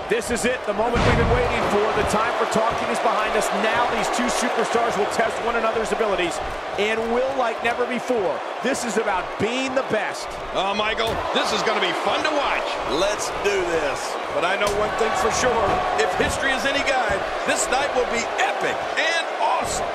This is it, the moment we've been waiting for. The time for talking is behind us. Now these two superstars will test one another's abilities and will like never before. This is about being the best. Oh, Michael, this is going to be fun to watch. Let's do this. But I know one thing for sure. If history is any guide, this night will be epic and awesome.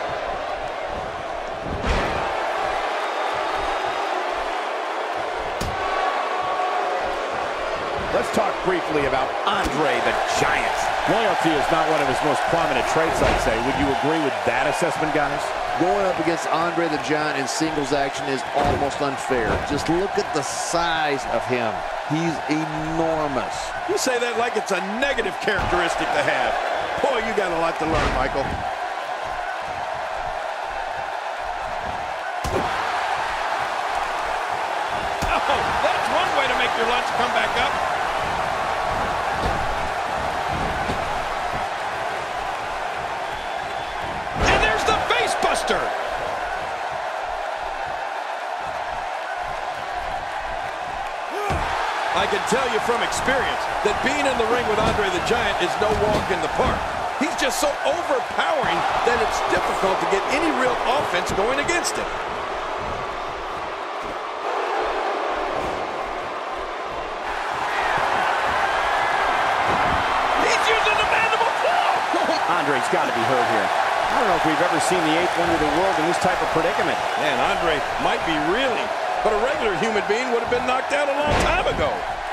Let's talk briefly about Andre the Giant. Loyalty is not one of his most prominent traits, I'd say. Would you agree with that assessment, guys? Going up against Andre the Giant in singles action is almost unfair. Just look at the size of him. He's enormous. You say that like it's a negative characteristic to have. Boy, you got a lot to learn, Michael. Oh, that's one way to make your lunch come back up. I can tell you from experience that being in the ring with Andre the Giant is no walk in the park. He's just so overpowering that it's difficult to get any real offense going against him. He's using the mandible claw! Andre's got to be hurt here. I don't know if we've ever seen the eighth wonder of the world in this type of predicament. Man, Andre might be reeling, but a regular human being would have been knocked out a long time ago.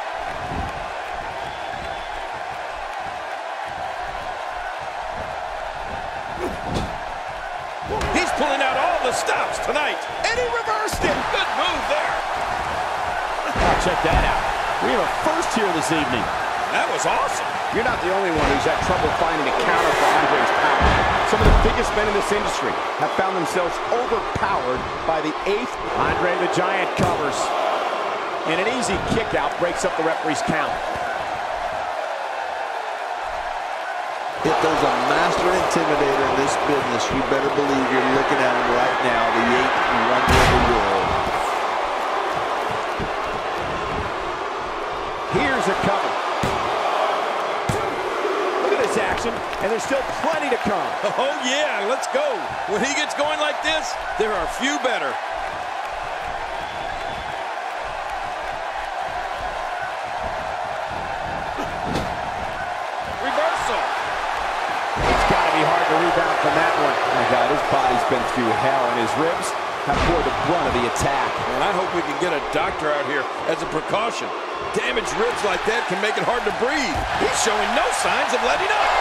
He's pulling out all the stops tonight. And he reversed it. Good move there. Oh, check that out. We have a first here this evening. That was awesome. You're not the only one who's had trouble finding a counter for Andre's power. Some of the biggest men in this industry have found themselves overpowered by the eighth. Andre the Giant covers. And an easy kick out breaks up the referee's count. If there's a master intimidator in this business, you better believe you're looking at him right now, the eighth wonder of the world. Here's a cover. Action, and there's still plenty to come. Oh yeah, let's go. When he gets going like this, there are few better. Reversal. It's got to be hard to rebound from that one. Oh my God, his body's been through hell, and his ribs have bore the brunt of the attack. And I hope we can get a doctor out here as a precaution. Damaged ribs like that can make it hard to breathe. He's showing no signs of letting up.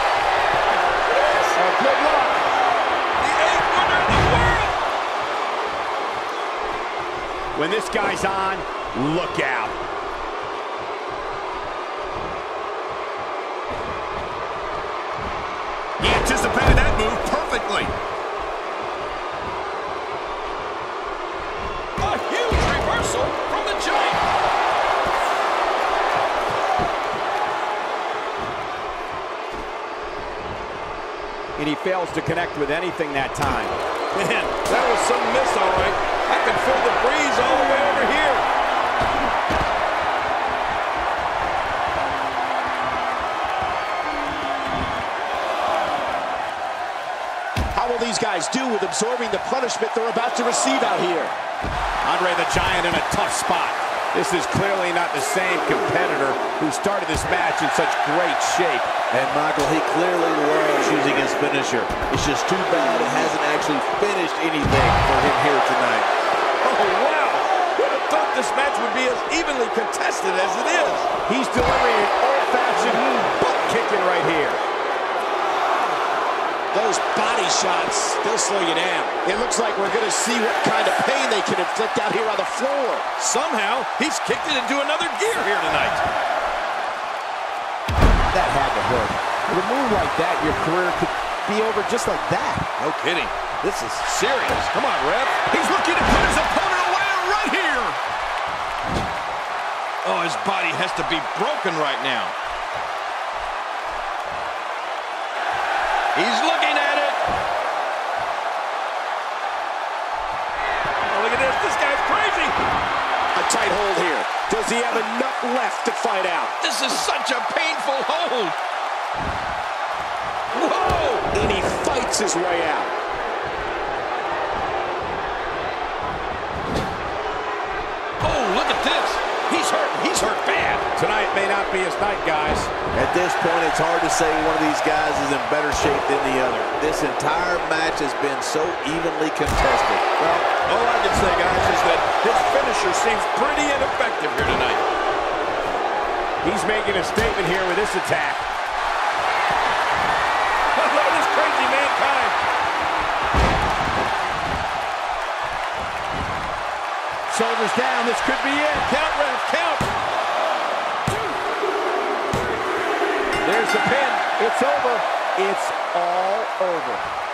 Good luck. The eighth wonder of the world. When this guy's on, look out. He anticipated that move perfectly. A huge reversal from the Giant. And he fails to connect with anything that time. Man, that was some miss, all right. I can feel the breeze all the way over here. How will these guys do with absorbing the punishment they're about to receive out here? Andre the Giant in a tough spot. This is clearly not the same competitor who started this match in such great shape. And Michael, he clearly loves using his finisher. It's just too bad it hasn't actually finished anything for him here tonight. Oh, wow. Who would have thought this match would be as evenly contested as it is? He's delivering an old-fashioned butt kicking right here. Those body shots, they'll slow you down. It looks like we're going to see what kind of pain they can inflict out here on the floor. Somehow, he's kicked it into another gear here tonight. That had to hurt. With a move like that, your career could be over just like that. No kidding. This is serious. Come on, ref. He's looking to put his opponent away right here. Oh, his body has to be broken right now. He's looking at it. Oh, look at this. This guy's crazy. A tight hold here. Does Does he have enough left to fight out? This is such a painful hold. Whoa! And he fights his way out. Oh, look at this. He's hurt. He's hurt bad. Tonight may not be his night, guys. At this point, it's hard to say one of these guys is in better shape than the other. This entire match has been so evenly contested. Well, all I can say, guys, is that his finisher seems pretty ineffective here tonight. He's making a statement here with this attack. Look at this crazy Mankind. Shoulders down. This could be it. Count, ref, count. There's the pin. It's over. It's all over.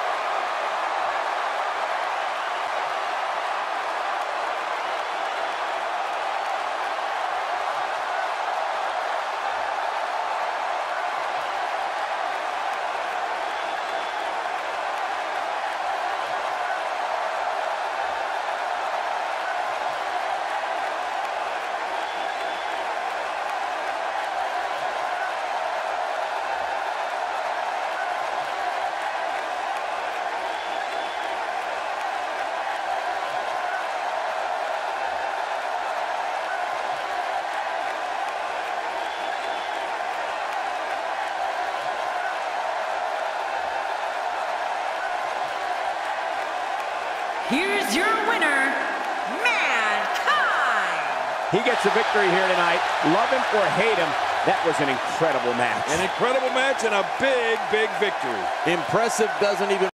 Here's your winner, Mankind. He gets a victory here tonight. Love him or hate him, that was an incredible match. An incredible match and a big, big victory. Impressive doesn't even